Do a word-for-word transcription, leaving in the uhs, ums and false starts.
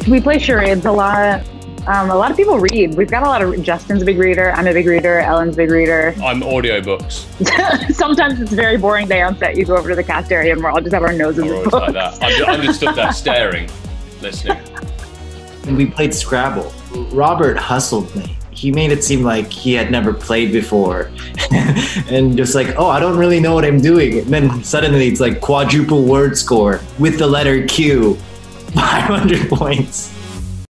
We play charades a lot. Um, a lot of people read. We've got a lot of, Justin's a big reader, I'm a big reader, Ellen's a big reader. I'm audiobooks. Sometimes it's a very boring day on set. You go over to the cast area and we'll all just have our noses We're in always books. like that. I'm just, I'm just stood there staring, listening. And we played Scrabble. Robert hustled me. He made it seem like he had never played before. And just like, oh, I don't really know what I'm doing. And then suddenly it's like quadruple word score with the letter Q, five hundred points.